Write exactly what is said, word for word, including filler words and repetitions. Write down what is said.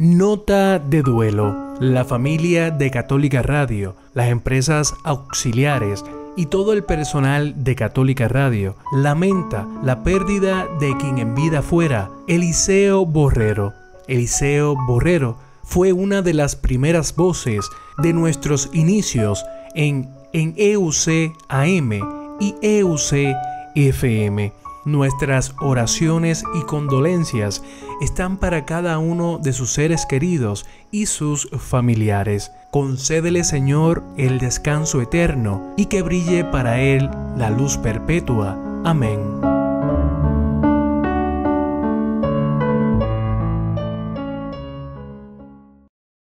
Nota de duelo. La familia de Católica Radio, las empresas auxiliares y todo el personal de Católica Radio lamenta la pérdida de quien en vida fuera Eliseo Borrero. Eliseo Borrero fue una de las primeras voces de nuestros inicios en, en E U C A M y E U C F M. Nuestras oraciones y condolencias están para cada uno de sus seres queridos y sus familiares. Concédele, Señor, el descanso eterno y que brille para él la luz perpetua. Amén.